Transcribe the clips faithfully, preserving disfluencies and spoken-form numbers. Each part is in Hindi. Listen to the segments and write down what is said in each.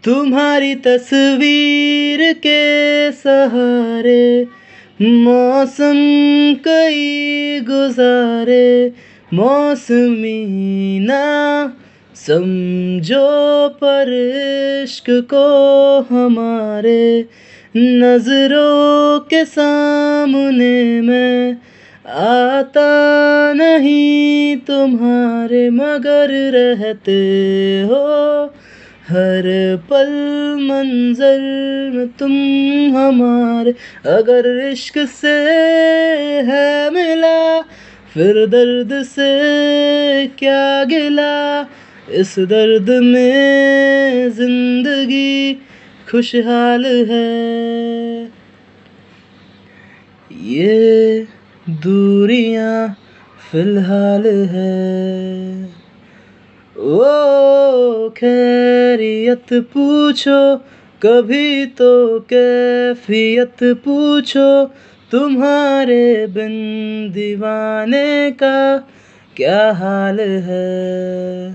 तुम्हारी तस्वीर के सहारे मौसम कई गुजारे, मौसमी ना समझो पर इश्क को हमारे, नजरों के सामने मैं आता नहीं तुम्हारे, मगर रहते हो हर पल मंजर में तुम हमारे। अगर इश्क से है मिला फिर दर्द से क्या गिला, इस दर्द में जिंदगी खुशहाल है। ये दूरियां फिलहाल है। ओ खैरियत पूछो कभी तो कैफियत पूछो, तुम्हारे बिन दीवाने का क्या हाल है।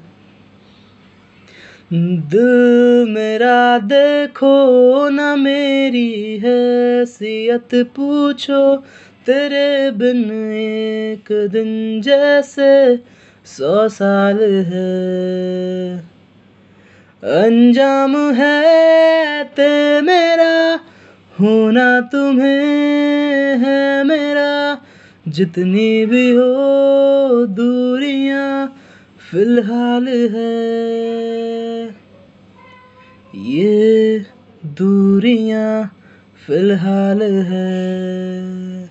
दिल मेरा देखो ना मेरी हैसियत पूछो, तेरे बिन एक दिन जैसे सौ साल है। अंजाम है ते मेरा होना तुम्हें है मेरा, जितनी भी हो दूरियां फिलहाल है। ये दूरियां फिलहाल है।